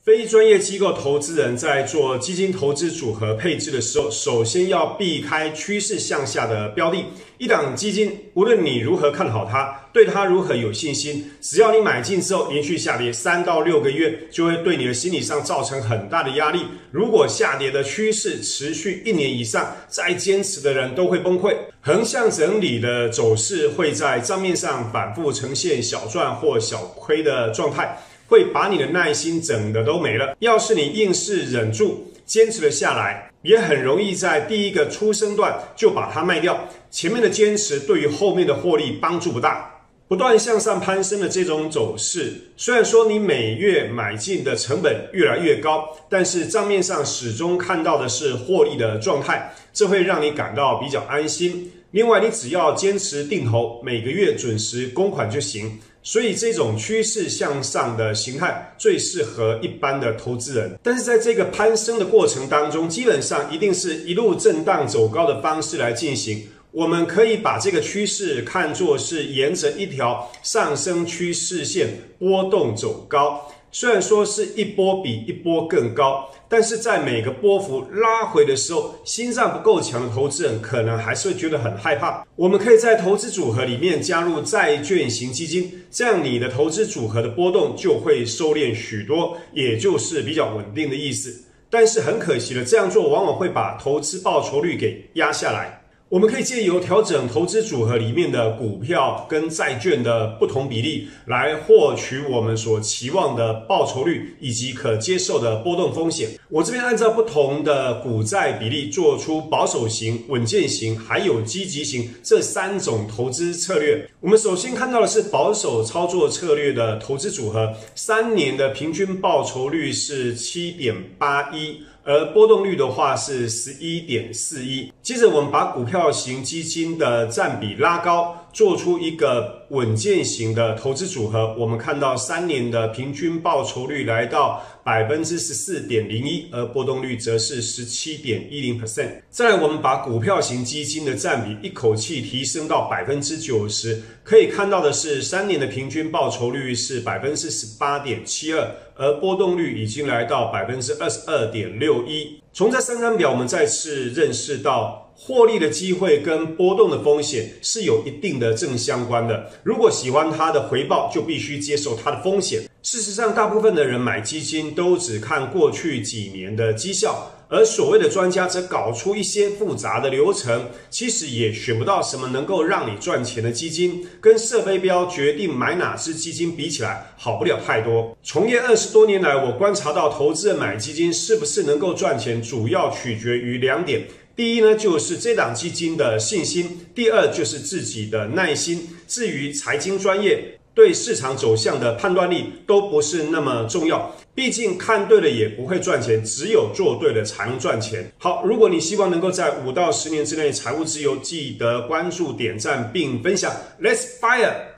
非专业机构投资人在做基金投资组合配置的时候，首先要避开趋势向下的标的。一档基金，无论你如何看好它，对它如何有信心，只要你买进之后连续下跌3到6个月，就会对你的心理上造成很大的压力。如果下跌的趋势持续1年以上，再坚持的人都会崩溃。横向整理的走势会在账面上反复呈现小赚或小亏的状态。会把你的耐心整的都没了。要是你硬是忍住，坚持了下来，也很容易在第一个出生段就把它卖掉。前面的坚持对于后面的获利帮助不大。不断向上攀升的这种走势，虽然说你每月买进的成本越来越高，但是账面上始终看到的是获利的状态，这会让你感到比较安心。另外，你只要坚持定投，每个月准时供款就行。所以这种趋势向上的形态最适合一般的投资人，但是在这个攀升的过程当中，基本上一定是一路震荡走高的方式来进行。我们可以把这个趋势看作是沿着一条上升趋势线波动走高，虽然说是一波比一波更高，但是在每个波幅拉回的时候，心脏不够强的投资人可能还是会觉得很害怕。我们可以在投资组合里面加入债券型基金，这样你的投资组合的波动就会收敛许多，也就是比较稳定的意思。但是很可惜的，这样做往往会把投资报酬率给压下来。我们可以借由调整投资组合里面的股票跟债券的不同比例，来获取我们所期望的报酬率以及可接受的波动风险。我这边按照不同的股债比例做出保守型、稳健型还有积极型这3种投资策略。我们首先看到的是保守操作策略的投资组合，3年的平均报酬率是 7.81%。而波动率的话是 11.41%。接着我们把股票型基金的占比拉高，做出一个稳健型的投资组合。我们看到3年的平均报酬率来到 14.01%， 而波动率则是 17.10%。再来我们把股票型基金的占比一口气提升到 90%， 可以看到的是3年的平均报酬率是 18.72%， 而波动率已经来到 22.61%。从这3张表我们再次认识到，获利的机会跟波动的风险是有一定的正相关的。如果喜欢它的回报，就必须接受它的风险。事实上，大部分的人买基金都只看过去几年的绩效，而所谓的专家则搞出一些复杂的流程，其实也选不到什么能够让你赚钱的基金，跟射飞镖决定买哪支基金比起来好不了太多。从业20多年来，我观察到投资人买基金是不是能够赚钱，主要取决于2点。第一呢，就是这档基金的信心；第二就是自己的耐心。至于财经专业，对市场走向的判断力都不是那么重要，毕竟看对了也不会赚钱，只有做对了才能赚钱。好，如果你希望能够在5到10年之内财务自由，记得关注、点赞并分享。Let's fire！